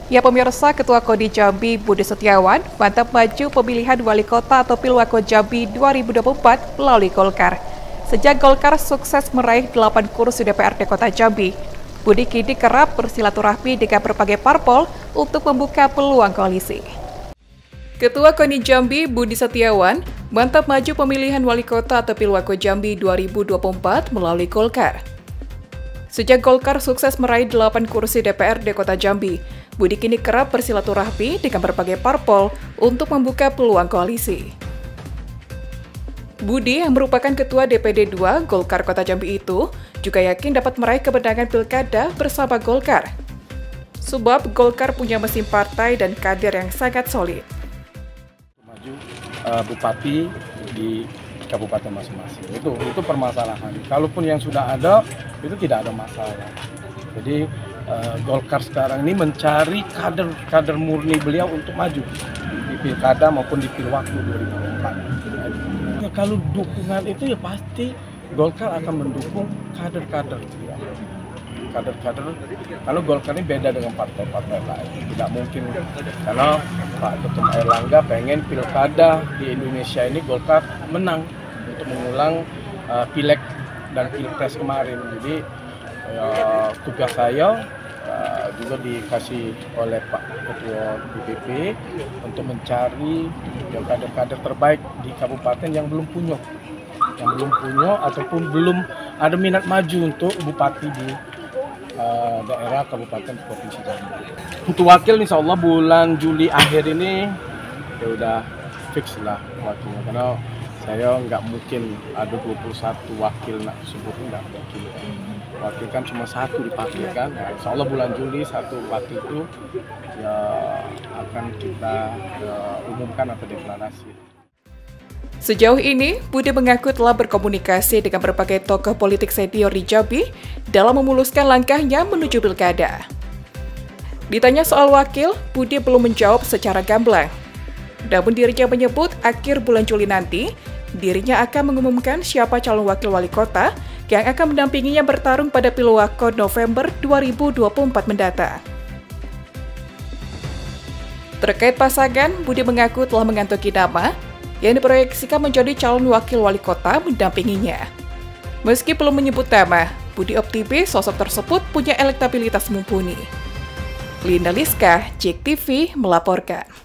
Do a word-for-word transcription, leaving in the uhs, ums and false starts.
Ya pemirsa, Ketua Koni Jambi Budi Setiawan mantap maju pemilihan wali kota atau Pilwako Jambi dua ribu dua puluh empat melalui Golkar. Sejak Golkar sukses meraih delapan kursi D P R D Kota Jambi, Budi kini kerap bersilaturahmi dengan berbagai parpol untuk membuka peluang koalisi. Ketua Koni Jambi Budi Setiawan mantap maju pemilihan wali kota atau Pilwako Jambi dua ribu dua puluh empat melalui Golkar. Sejak Golkar sukses meraih delapan kursi D P R D Kota Jambi, Budi kini kerap bersilaturahmi dengan berbagai parpol untuk membuka peluang koalisi. Budi yang merupakan Ketua D P D dua Golkar Kota Jambi itu juga yakin dapat meraih kemenangan pilkada bersama Golkar. Sebab Golkar punya mesin partai dan kader yang sangat solid. Maju uh, bupati di kabupaten masing-masing, itu itu permasalahan. Kalaupun yang sudah ada itu tidak ada masalah. Jadi uh, Golkar sekarang ini mencari kader-kader murni beliau untuk maju di pilkada maupun di pilwaktu dua ribu dua puluh empat. Ya, kalau dukungan itu ya pasti Golkar akan mendukung kader-kader beliau. Kader-kader, kalau Golkar ini beda dengan partai-partai lain. Tidak mungkin, karena Pak Ketum Airlangga pengen pilkada di Indonesia ini Golkar menang untuk mengulang uh, pileg dan pilpres kemarin. Jadi uh, tugas saya uh, juga dikasih oleh Pak Ketua D P P untuk mencari kader-kader terbaik di kabupaten yang belum punya, yang belum punya ataupun belum ada minat maju untuk bupati di Uh, daerah kabupaten provinsi Jambi. Untuk wakil insya Allah bulan Juli akhir ini ya udah fix lah wakilnya, karena saya nggak mungkin ada dua puluh satu wakil nak tersebut, nggak mungkin. Wakil kan cuma satu dipakai kan, nah, insya Allah bulan Juli satu wakil itu ya akan kita ya, umumkan atau deklarasi. Sejauh ini, Budi mengaku telah berkomunikasi dengan berbagai tokoh politik senior di Jambi dalam memuluskan langkahnya menuju pilkada. Ditanya soal wakil, Budi belum menjawab secara gamblang. Namun dirinya menyebut akhir bulan Juli nanti, dirinya akan mengumumkan siapa calon wakil wali kota yang akan mendampinginya bertarung pada Pilwako November dua ribu dua puluh empat mendatang. Terkait pasangan, Budi mengaku telah mengantongi nama yang diproyeksikan menjadi calon wakil wali kota mendampinginya. Meski belum menyebut nama, Budi optimis sosok tersebut punya elektabilitas mumpuni. Linda Liska, J E K T V melaporkan.